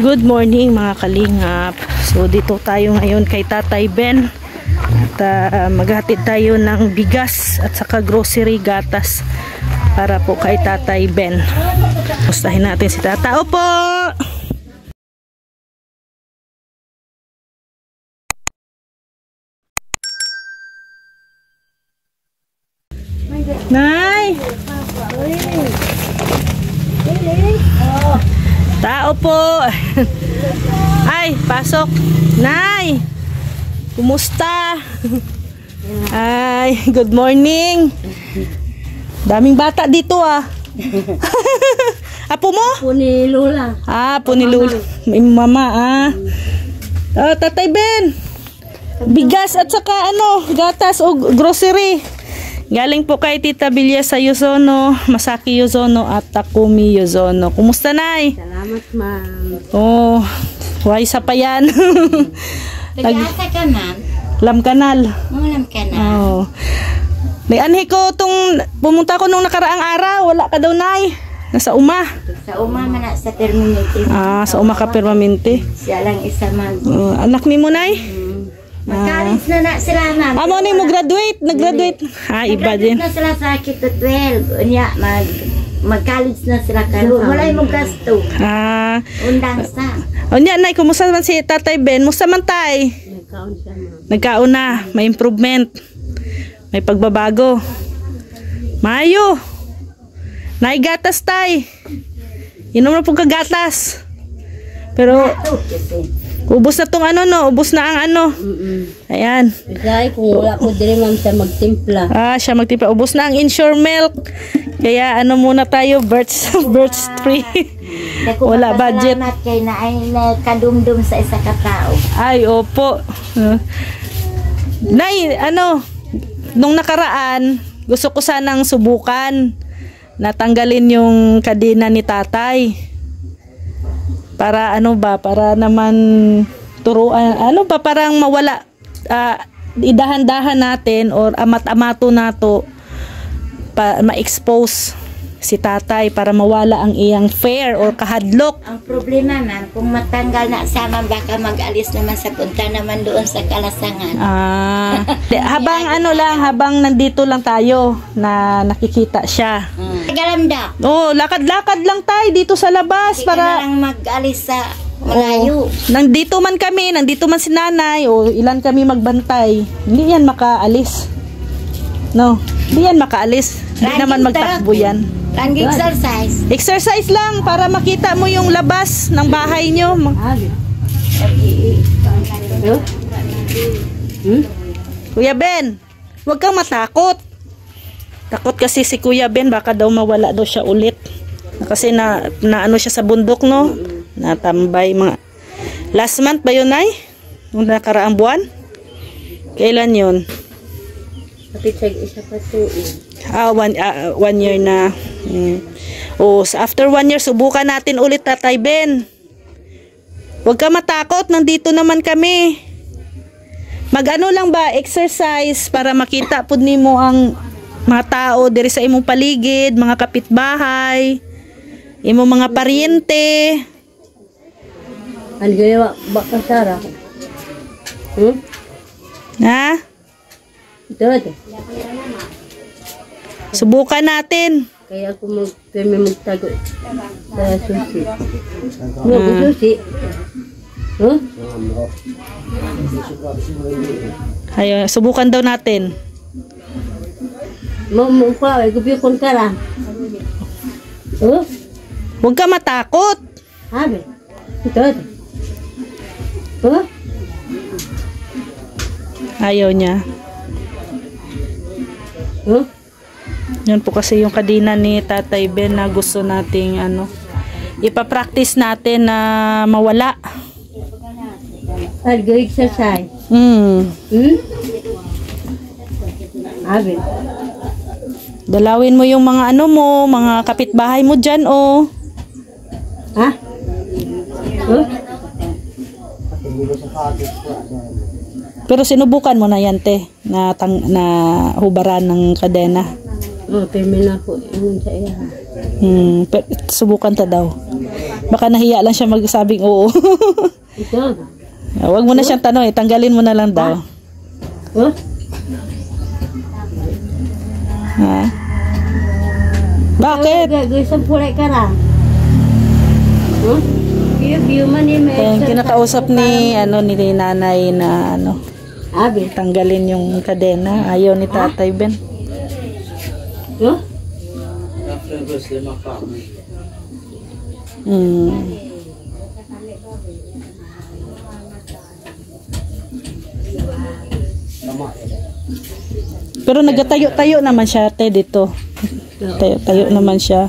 Good morning mga kalingap. So dito tayo ngayon kay Tatay Ben. At maghatid tayo ng bigas at saka grocery, gatas para po kay Tatay Ben. Pustahin natin si Tata. Opo! Nay! Tao po! Ay, pasok! Nay! Kumusta? Ay, good morning! Daming bata dito ah! Apo mo? Po ni Lola. Ah, po ni Lola. Mama ah. Oh, Tatay Ben! Bigas at saka gatas o grocery. Galing po kay Tita Bilya sa Yuzono, Masaki Yuzono at Takumi Yuzono. Kumusta, Nay? Salamat, ma'am. Oh, why sa pa yan? Nag-asa ka, ma'am? Lam Kanal. Lam Kanal. Oh. May anhi ko pumunta ko nung nakaraang araw. Wala ka daw, Nay. Nasa uma. Sa uma man sa permanente. Ah, sa uma ka permanente. Siya lang isa mag. Anak ni mo, Nay? Mag-college na sila, ma'am. Amo ni mo graduate, nag-graduate. Ah, iba din. Na sila sa Kito 12. Unya mag-college na sila karon. Wala imong gasto. Ah. Undang sa. Unya, Nay, kumusta man si Tatay Ben? Musta man tay? Nagkaon siya, ma'am. Nagkaon na, may improvement. May pagbabago. Mayo. Nay, gatas tay. Inom na po kagatas. Pero ubos na tong ubos na ang Ayan. Bigay kung wala ko dire, ma'am, siya magtimpla. Ah, siya magtimpla. Ubos na ang Ensure milk. Kaya muna tayo, birch tree. Wala budget. Salamat kay na ay kadumdum sa isa ka tao. Ay, opo. Nay, nung nakaraan, gusto ko sanang subukan natanggalin yung kadena ni tatay. Para para naman turuan, parang mawala, idahan-dahan natin or amat-amato nato ma-expose si tatay para mawala ang iyang fear or kahadlok. Ang problema, ma'am, kung matanggal na sama, baka mag-alis naman sa punta naman doon sa kalasangan. Habang habang nandito lang tayo na nakikita siya. Galamda. Oh, lakad-lakad lang tayo dito sa labas. Hindi para ka na lang mag-alis sa malayo. Nandito man si nanay, o ilan kami magbantay. Hindi yan makaalis. No, hindi yan makaalis. Hindi naman magtakbo yan. Lang exercise. Exercise lang para makita mo yung labas ng bahay nyo. Kuya Ben, huwag kang matakot. Takot kasi si Kuya Ben, baka daw mawala daw siya ulit. Kasi na siya sa bundok, no? Natambay mga last month ba yun, Nay? Nung nakaraang buwan? Kailan yun? Kapitag isa pa tuig. 1 year na. So after 1 year, subukan natin ulit, Tatay Ben. Huwag ka matakot, nandito naman kami. Lang ba, exercise para makita pud nimo ang mga tao diri sa imong paligid, mga kapitbahay, imong mga paryente. Ano gaya baka Sara? Ha? Ito. Subukan natin. Kaya ako magtago sa susi. Susi. Ayun, subukan daw natin. Mukha, gubiyokon ka lang. Huwag ka matakot. Habe. Ito. Ayaw niya. Yun po kasi yung kadena ni Tatay Ben na gusto nating ipapractice natin na mawala. Exercise. Habe. Dalawin mo yung mga mga kapitbahay mo dyan, oh. Ha? Pero sinubukan mo na yan, te, na hubaran ng kadena. Permina ko yun sa iya. Subukan ta daw. Baka nahiya lang siya magsabing oo. Ito. Huwag mo na siyang tanong eh. Tanggalin mo na lang daw. Oh? Ha? Bakit? Gusto pulay ka na. Oh? View man ni Yung kinakausap ni ni nanay na Abi. tanggalin yung kadena. Ayaw ni Tatay Ben. Oh? Pero nagatayo-tayo naman siya dito. Tayo naman siya.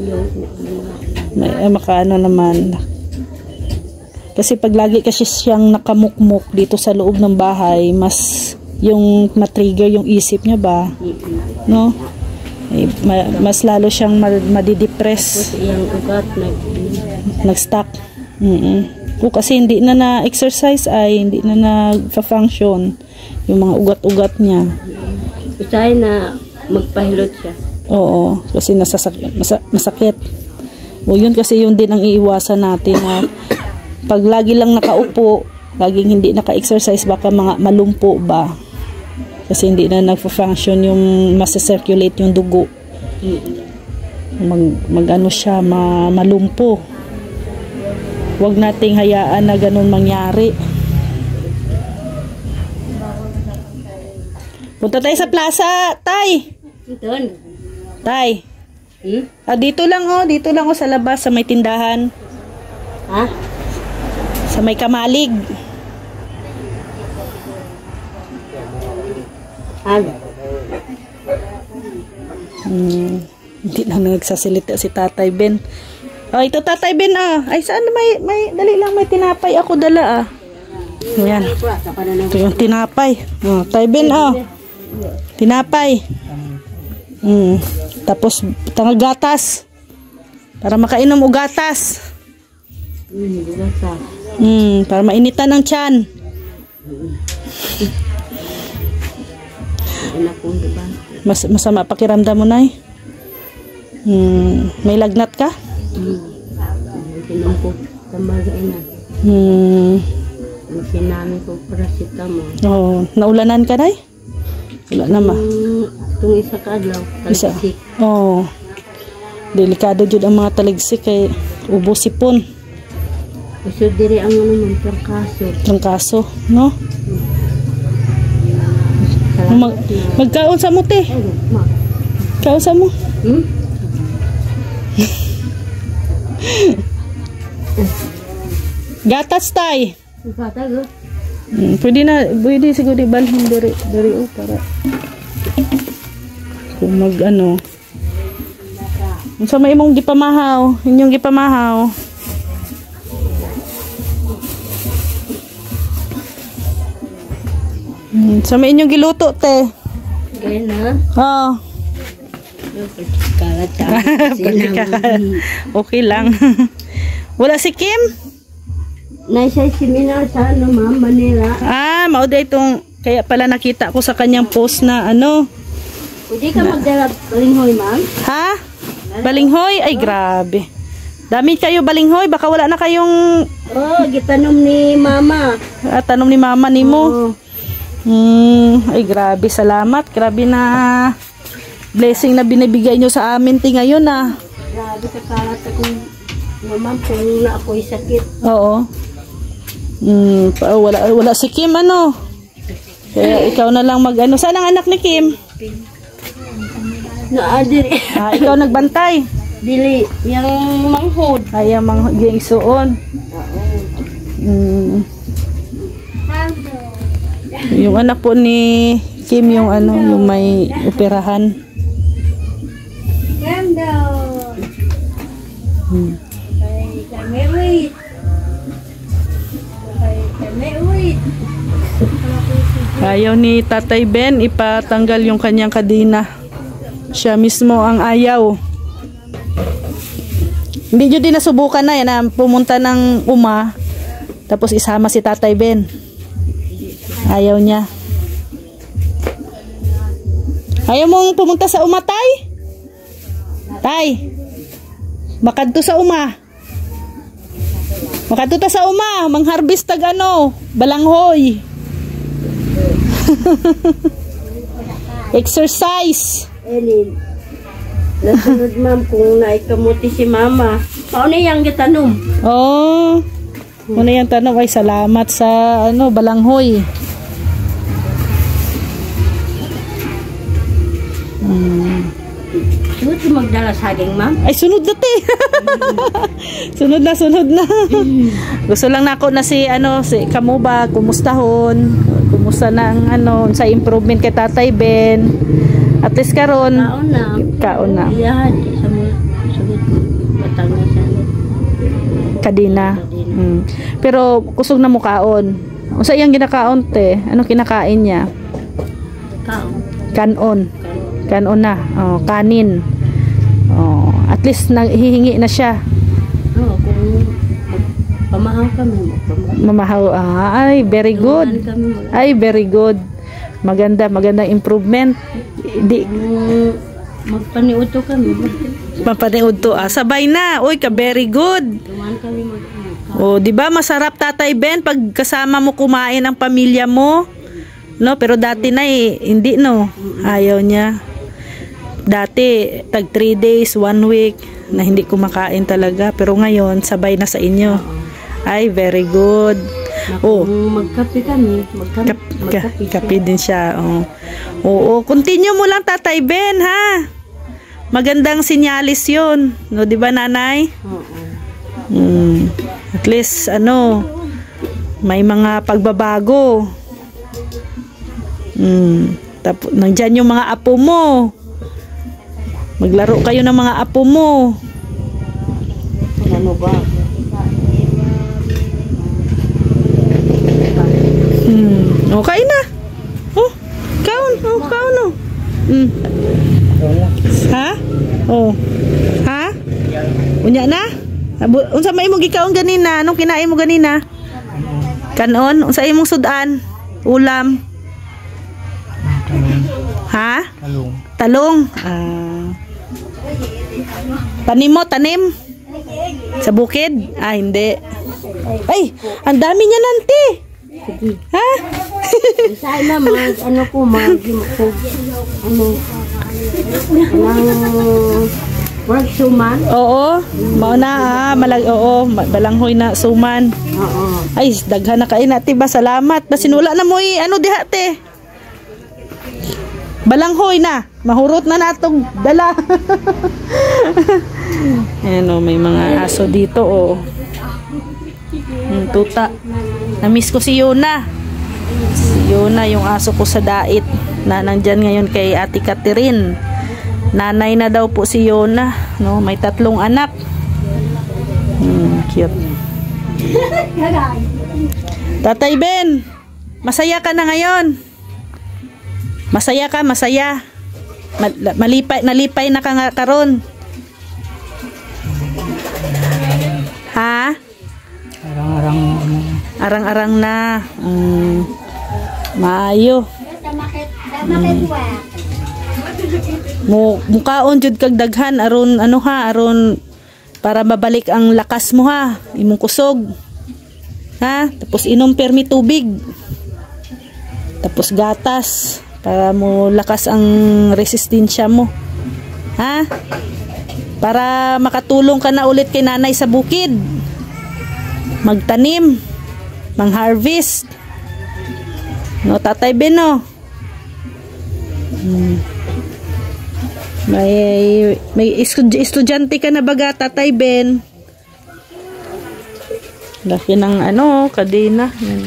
Makaano naman. Kasi pag lagi kasi siyang nakamukmuk dito sa loob ng bahay, mas yung matrigger yung isip niya ba? No? Mas lalo siyang madidepress. Yung ugat Nag-stuck. Kasi hindi na na-exercise ay hindi na nag-function yung mga ugat-ugat niya. Usay na magpahilot siya. Oo, kasi masakit. O yun kasi yun din ang iiwasan natin na pag lagi lang nakaupo, laging hindi naka-exercise, baka mga malumpo ba. Kasi hindi na nag-function yung mas-circulate yung dugo. Mag-ano siya, malumpo. Huwag nating hayaan na ganun mangyari. Punta tayo sa plaza, Tay. Doon. Tay. Dito lang sa labas sa may tindahan. Ha? Sa may Kamalig. Abi. Hindi na nagsasalita si Tatay Ben. Ito Tatay Ben Ay saan may dali lang, may tinapay ako dala Ayan. Ito yung tinapay. Tay Ben tinapay. Tapos gatas. Para makainom o gatas. Para mainitan ng tiyan. Masama pakiramdam mo, Nay? May lagnat ka? Sinom ko tambaga ina. Sinami ko paracetamol. Naulanan ka, Nay? Wala naman. Itong isa ka adlaw. Isa. Delikado jud ang mga taligsik kay ubo sipon. Gusto diri ang Trangkaso, no? Magkaon sa mo, te. Kaon sa mo. Gatas, Tay. Pwede siguro ibalhin dari para kung sa may imong gipamahaw, inyong gipamahaw. Sa may inyong giluto, te. Kaya na. Kalat Okay lang. Wala si Kim? Nasa seminar sa ma'am, Manila. Mauda itong, kaya pala nakita ko sa kanyang post na Pwede ka magdala balinghoy, ma'am? Ha? Balinghoy? Ay, grabe. Dami kayo balinghoy, baka wala na kayong... gitanom ni mama. Tanom ni mama ni mo. Ay, grabe, salamat. Grabe na blessing na binibigay nyo sa amin ngayon Grabe sa kalat akong ma'am kung na ako'y sakit. Oo. Wala si Kim Kaya ikaw na lang Saan ang anak ni Kim? Dili. Ikaw nagbantay? Dili, yung manghod. Ay, yung manghod yung isuon. Yung anak po ni Kim yung yung may operahan. Ayaw ni Tatay Ben ipatanggal yung kanyang kadena. Siya mismo ang ayaw. Hindi nyo din nasubukan na yan pumunta ng tapos isama si Tatay Ben. Ayaw niya. Ayaw mong pumunta sa Tay? Tay, makadto sa Makatuta sa uma, mangharvest tag ano, balanghoy. Exercise. Elin. Nasunod ma'am kung naikamuti si mama. Paano yung gitanom? Oh. Muna yung tanong ay salamat sa ano, balanghoy. Sunod yung magdala saging ma'am? Ay, sunod na te. sunod na. Gusto lang nako na si ano, si Kamuba, kumustahon. Kumusta na ang ano, sa improvement kay Tatay Ben. At least karon, kaon na. Iyahan, sa Batangas na. Kadina. Pero kusog na mukaon. Unsa iyang ginakaon te? Ano kinakain niya? Kanon. Kanon na. Oh, kanin. Oh, at least hihingi na siya. Oo, kung pamahaw kami. Mamahaw. Ay, very good. Ay, very good. Magandang improvement. Di magpaniuto kami. Mapaniuto. Sabay na. Uy, ka very good. Tuman kami Oh, 'di ba masarap Tatay Ben pag kasama mo kumain ang pamilya mo? No, pero dati na hindi no. Ayaw niya. Dati tag 3 days, 1 week na hindi kumakain talaga, pero ngayon sabay na sa inyo. Ay, very good. Oh, magkape kami. Kape din siya. Oh. Oo, continue mo lang Tatay Ben ha. Magandang sinyalis 'yon. No, 'di ba nanay? Oo. At least ano, may mga pagbabago. Tapos nandiyan yung mga apo mo. Maglaro kayo ng mga apo mo. Ano ba? Okay na. Oh, kaon. Oh, kaon. Oh. Ha? Oh. Ha? Unya na? Unsa may imong gikaon ganina? Anong kinain mo ganina? Kanon? Unsa imong sudan? Ulam? Ha? Talong. Tanim mo, tanim? Sa bukid? Hindi. Ay, ang dami niya nanti. Ha? Sana ano ko, work suman? Oo, mauna balanghoy na suman. Oo. Ay, daghan na kain natin ba? Salamat. Basinula na mo ano diha te? Balanghoy na. Mahurot na natong dala. Ano, may mga aso dito oh. Tuta. Na-miss ko si Yona. Si Yona yung aso ko sa dait na nandyan ngayon kay Ate Catherine. Nanay na daw po si Yona, no? May 3 anak. Cute. Tatay Ben, masaya ka na ngayon? Masaya ka, masaya. Nalipay na ka nga karon. Ha? Arang-arang na. Maayo. Mukaon jud kag daghan aron aron para mabalik ang lakas mo ha, imong kusog. Ha? Tapos inom permi tubig. Tapos gatas para mo lakas ang resistensya mo. Ha? Para makatulong ka na ulit kay nanay sa bukid. Magtanim, mang-harvest. No, Tatay Ben no. May estudyante ka na baga Tatay Ben? Laki ng kadena.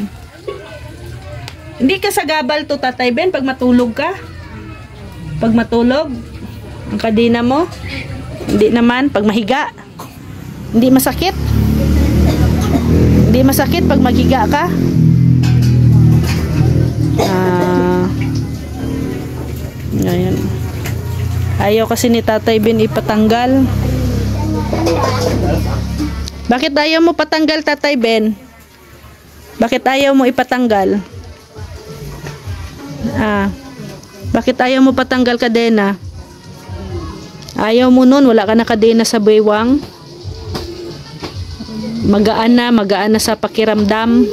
Hindi ka sagabal to Tatay Ben pag matulog ka? Pag matulog ang kadena mo? Hindi naman pag mahiga. Hindi masakit? Hindi masakit pag maghiga ka? Ngayon. Ayaw kasi ni Tatay Ben ipatanggal. Bakit ayaw mo patanggal Tatay Ben? Bakit ayaw mo ipatanggal? Bakit ayaw mo patanggal kadena? Ayaw mo nun, wala ka na kadena sa baywang. magaan na sa pakiramdam.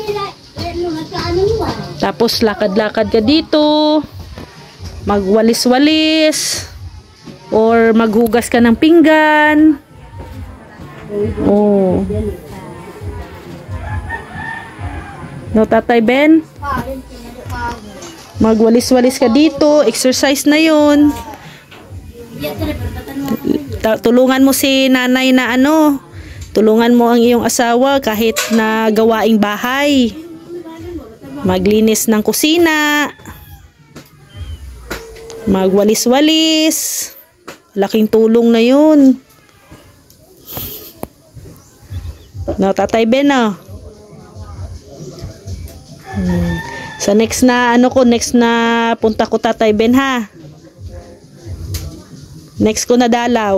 Tapos lakad-lakad ka dito, magwalis-walis, or maghugas ka ng pinggan. Oh. No, Tatay Ben? Magwalis-walis ka dito, exercise na yun. Tulungan mo si nanay na tulungan mo ang iyong asawa kahit na gawaing bahay. Maglinis ng kusina. Magwalis-walis. Laking tulong na yun. No, Tatay Ben, no? Sa next na next na punta ko, Tatay Ben, ha? Next ko na dalaw.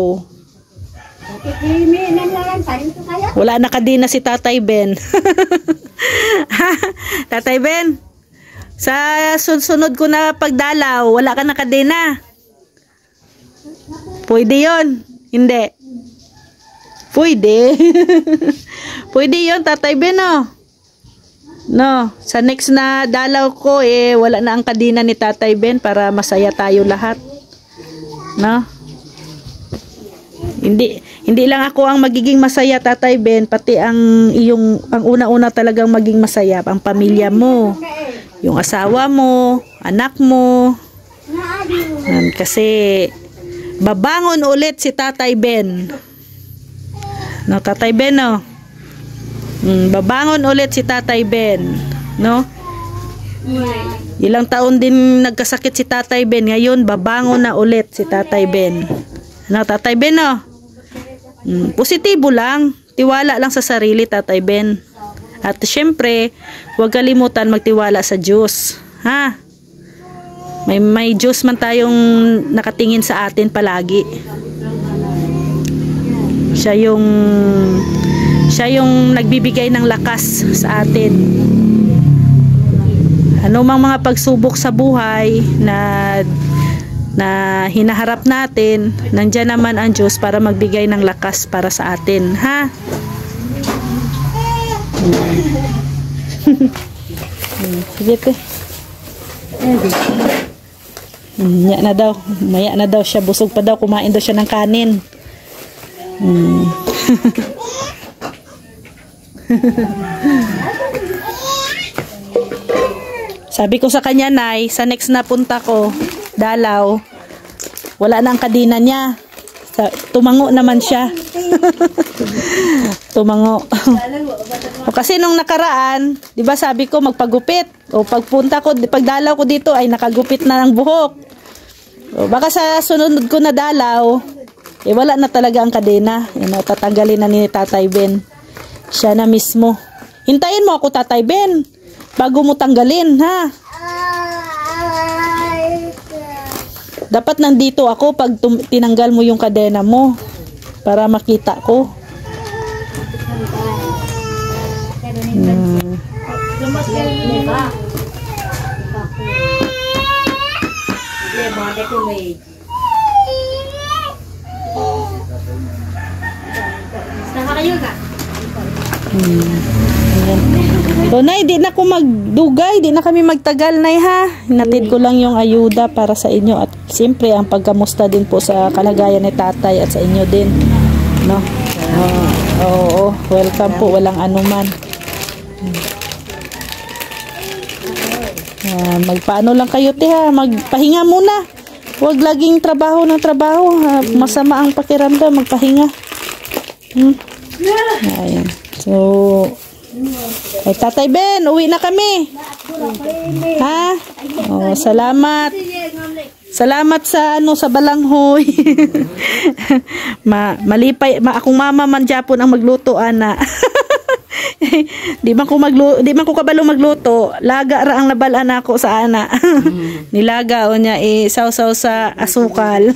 Wala na kadina si Tatay Ben. Tatay Ben, sa sunod ko na pagdalaw, wala ka na kadina. Pwede yon? Hindi. Pwede. Pwede yon, Tatay Ben, no? No, sa next na dalaw ko, wala na ang kadina ni Tatay Ben para masaya tayo lahat. No? Hindi lang ako ang magiging masaya, Tatay Ben, pati ang una-una talagang maging masaya, ang pamilya mo, yung asawa mo, anak mo. Kasi babangon ulit si Tatay Ben. No, Tatay Ben, no? Babangon ulit si Tatay Ben, no? Ilang taon din nagkasakit si Tatay Ben, ngayon babangon na ulit si Tatay Ben. No, Tatay Ben, no? Positibo lang, tiwala lang sa sarili, Tatay Ben. At syempre, huwag kalimutan magtiwala sa Diyos, ha? May Diyos man tayong nakatingin sa atin palagi. Siya yung nagbibigay ng lakas sa atin. Ano mang mga pagsubok sa buhay na hinaharap natin, nandiyan naman ang Diyos para magbigay ng lakas para sa atin, ha? Sige te. Maya na daw siya, busog pa daw, kumain daw siya ng kanin. Sabi ko sa kanya, Nay, sa next na punta ko, dalaw, wala na ang kadina niya. Tumango naman siya. Tumango. O kasi nung nakaraan, 'di ba sabi ko magpagupit. O pagpunta ko, pagdalaw ko dito ay nakagupit na ng buhok. O baka sa sunod ko na dalaw, wala na talaga ang kadena. Tatanggalin na ni Tatay Ben. Siya na mismo. Hintayin mo ako, Tatay Ben, bago mo tanggalin, ha? Dapat nandito ako pag tinanggal mo yung kadena mo para makita ko. So, Nay, di na ako magdugay, di na kami magtagal, Nay, ha? Hinatid ko lang yung ayuda para sa inyo at siyempre ang pagkamusta din po sa kalagayan ni Tatay at sa inyo din, no? Oo, welcome po, walang anuman. Magpaano lang kayo, te, ha? Magpahinga muna. Huwag laging trabaho ng trabaho, ha? Masama ang pakiramdam, magpahinga. Ayan. So, Tatay Ben, uwi na kami. Ha? Oh, salamat. Salamat sa sa balanghoy. Malipay, akong mama man Japon ang magluto, ana. Di man ko kabalo magluto. Laga ra ang nabalaan ako sa ana. Nilaga o niya sausaw sa asukal.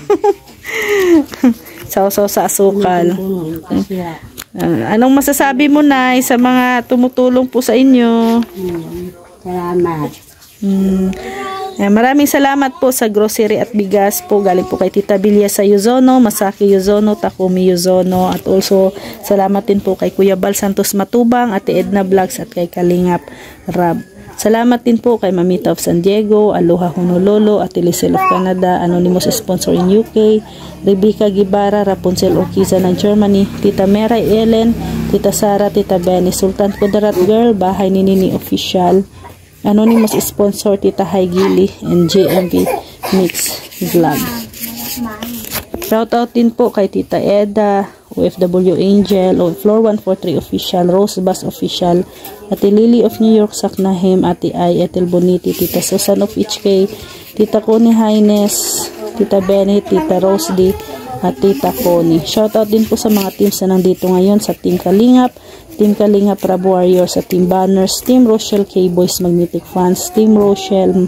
Sausaw sa asukal. Anong masasabi mo, Nay, sa mga tumutulong po sa inyo? Salamat. Maraming salamat po sa grocery at bigas po. Galing po kay Tita Bilya sa Yuzono, Masaki Yuzono, Takumi Yuzono. At also, salamat din po kay Kuya Bal Santos Matubang, Ate Edna Vlogs at kay Kalingap Rab. Salamat din po kay Mamita of San Diego, Aloha Honolulu, Ate Lisel of Canada, Anonymous sponsor in UK, Rebecca Gibara, Rapunzel Orquiza ng Germany, Tita Meray Ellen, Tita Sara, Tita Benny, Sultan Kudarat Girl, Bahay ni Nini Official, Anonymous sponsor Tita Haigili, and JMV Mix Vlog. Shoutout din po kay Tita Eda, OFW Angel, Floor 143 Official, Rose Bass Official, Ate Lily of New York, Saknahim, Ate Ai, Ethel Boniti, Tita Susan of HK, Tita Connie Hines, Tita Benny, Tita Rose D, at Tita Connie. Shoutout din po sa mga teams na nandito ngayon sa Team Kalingap, Team Kalingap Rab Warriors, sa Team Banners, Team Rochelle K-Boys Magnetic Fans, Team Rochelle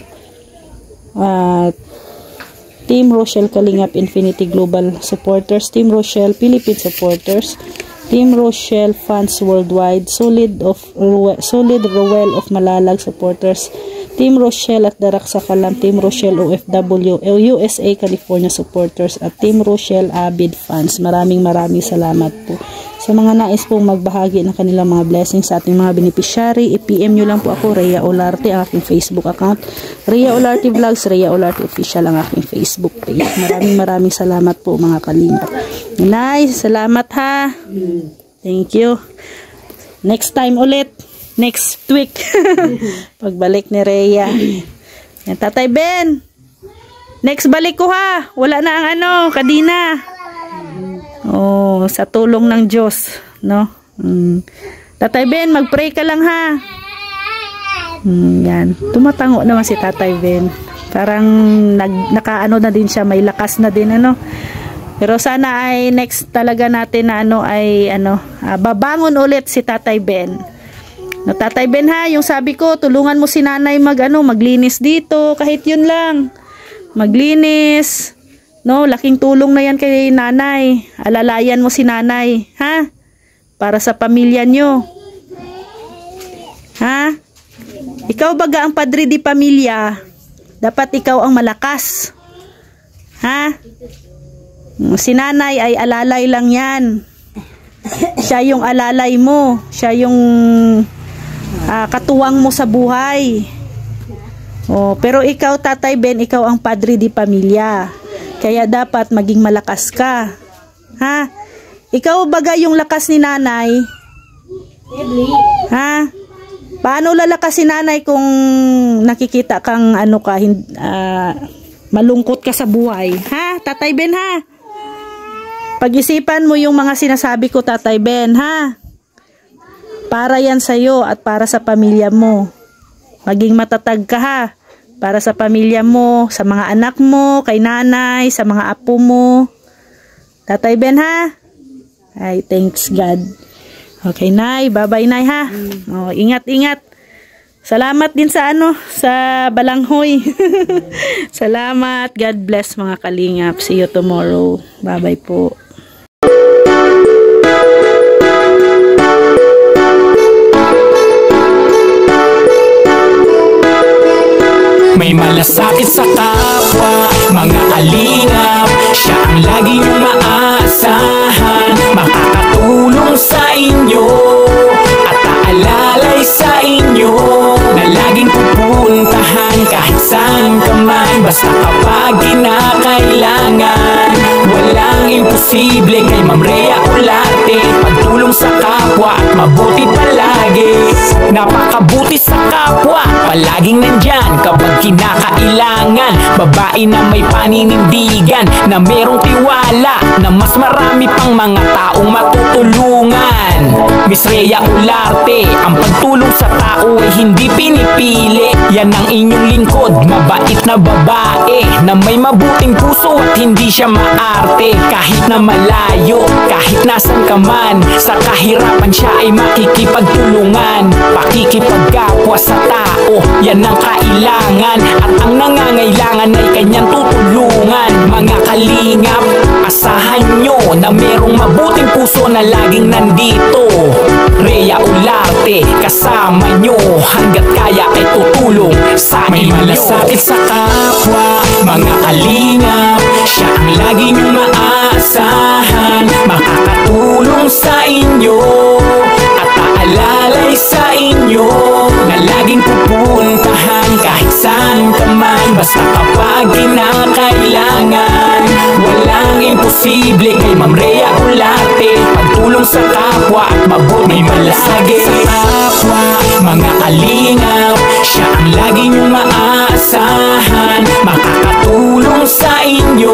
Kalingap Infinity Global Supporters, Team Rochelle Philippine Supporters, Team Rochelle Fans Worldwide, Solid Rowell of Malalag Supporters, Team Rochelle at Darak Sakalam, Team Rochelle OFW USA California Supporters, at Team Rochelle Avid Fans. Maraming salamat po sa mga nais pong magbahagi ng kanilang mga blessings sa ating mga beneficiary. I-PM nyo lang po ako, Rhea Olarte, ang aking Facebook account, Rhea Olarte Vlogs, Rhea Olarte Official ang aking Facebook page. Maraming salamat po mga Kalingap. Nice, salamat ha. Thank you. Next time ulit, next week, pagbalik ni Rhea. Yan, Tatay Ben, next balik ko ha, wala na ang kadina. Oh, sa tulong ng Diyos, no? Tatay Ben, mag-pray ka lang ha. Yan. Tumatango naman si Tatay Ben. Parang nakaano na din siya, may lakas na din Pero sana ay next talaga natin na babangon ulit si Tatay Ben. No, Tatay Ben ha, yung sabi ko, tulungan mo si Nanay maglinis dito, kahit yun lang. Maglinis. No, laking tulong na yan kay Nanay. Alalayan mo si Nanay, ha? Para sa pamilya nyo. Ha? Ikaw baga ang padre di pamilya. Dapat ikaw ang malakas. Ha? Si Nanay ay alalay lang yan. Siya yung alalay mo. Siya yung katuwang mo sa buhay. Oh, pero ikaw, Tatay Ben, ikaw ang padre di pamilya. Kaya dapat maging malakas ka. Ha? Ikaw baga yung lakas ni Nanay? Ha? Paano lalakas si Nanay kung nakikita kang malungkot ka sa buhay? Ha? Tatay Ben ha? Pag-isipan mo yung mga sinasabi ko, Tatay Ben, ha? Para yan sa'yo at para sa pamilya mo. Maging matatag ka ha. Para sa pamilya mo, sa mga anak mo, kay Nanay, sa mga apo mo. Tatay Ben ha? Ay, thanks God. Okay, Nay. Bye-bye, Nay ha. Oh, ingat-ingat. Salamat din sa sa balanghoy. Salamat. God bless mga Kalingap. See you tomorrow. Bye-bye po. May malasakit sa kapwa, mga kalingap. Siya ang laging maasahan, makakatulong sa inyo at aalalay sa inyo, na laging pupuntahan kahit saan ka man. Basta kapag kinakailangan, walang imposible kay Ma'am Rhea Olarte. Pagtulong sa kapwa at mabuti palagi. Napakabuti sa kapwa, palaging nandyan kapag kinakailangan. Babae na may paninindigan, na merong tiwala, na mas marami pang mga taong matutulungan. Miss Rhea Olarte, ang pagtulong sa tao ay hindi pinipili. Yan ang inyong lingkod, mabait na babae, na may mabuting puso at hindi siya maarte. Kahit na malayo, kahit nasan ka man, sa kahirapan siya ay makikipagtulungan. Pakikipagkapwa sa tao, yan ang kailangan, at ang nangangailangan ay kanyang tutulungan. Mga kalingap, Asahan nyo na merong mabuting puso na laging nandito. Rhea Olarte, kasama nyo, hanggat kaya ay tutulong sa inyo. May malasakit sa kapwa, mga kalingap, siya ang lagi nyong maaasahan. Makakatulong sa inyo at aalalay sa inyo, na laging pupuntahan kahit saan ka man. Basta kapag kinakailangan, walang imposible kay Ma'am Rhea Olarte. Pagtulong sa kapwa at mabuti malasakit sa kapwa, mga kalingap, siya ang lagi nyong maaasahan. Makakatulong sa inyo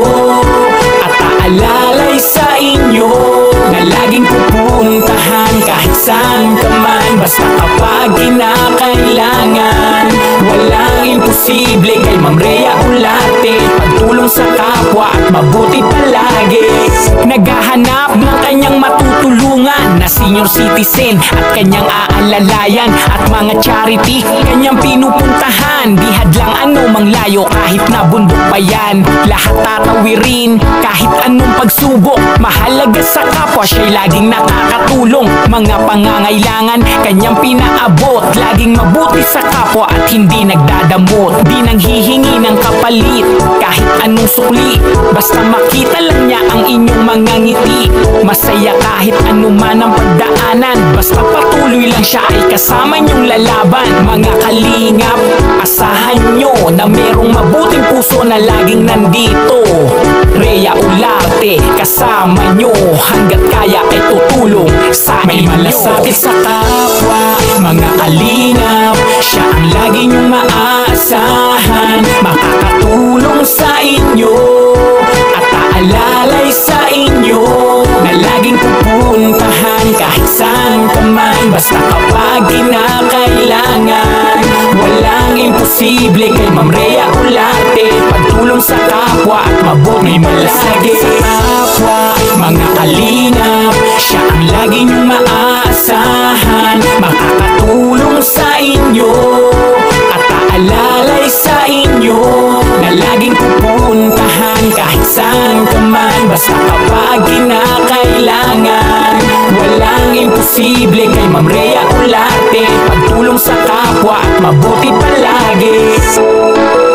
at aalalay sa inyo, na laging pupuntahan kahit saan ka man. Basta kapag kinakailangan, walang imposible kay Ma'am Rhea Olarte. Pagtulong sa kapwa at mabuti palagi. Naghahanap ng kanyang matutulungan na senior citizen at kanyang aalalayan, at mga charity kanyang pinupuntahan. Di hadlang anumang layo kahit na bundok pa yan, lahat tatawirin kahit anong pagsubok. Mahalaga sa kapwa, siya'y laging nakakatulong. Mga pangangailangan kanyang pinaabot, laging mabuti sa kapwa at hindi nagdadamot. Di nang hihingi ng kapalit kahit anong sukli, basta makita lang niya ang inyong mga ngiti. Masaya kahit anuman ang pagdaanan, basta patuloy lang siya ay kasama niyong lalaban. Mga kalingap, asahan nyo na merong mabuting puso na laging nandito. Rhea Olarte, kasama nyo, hanggat kaya ay tutulong sa inyo. May malasakit sa kapwa, mga kalingap, siya ang lagi nyong maaasahan. Makakatulong sa inyo at aalalay sa inyo, na laging pupuntahan kahit saan ka man. Basta kapag kinakailangan, walang imposible kay Ma'am Rhea Olarte. Pagtulong sa kapwa at mabuti malasakit sa kapwa, mga kalingap, siya ang lagi nyong maaasahan. Makakatulong sa inyo at aalalay sa inyo, na laging pupuntahan kahit saan ka man. Basta kapag kinakailangan, walang imposible kay Ma'am Rhea Olarte. Pagtulong sa kapwa at mabuti palagi.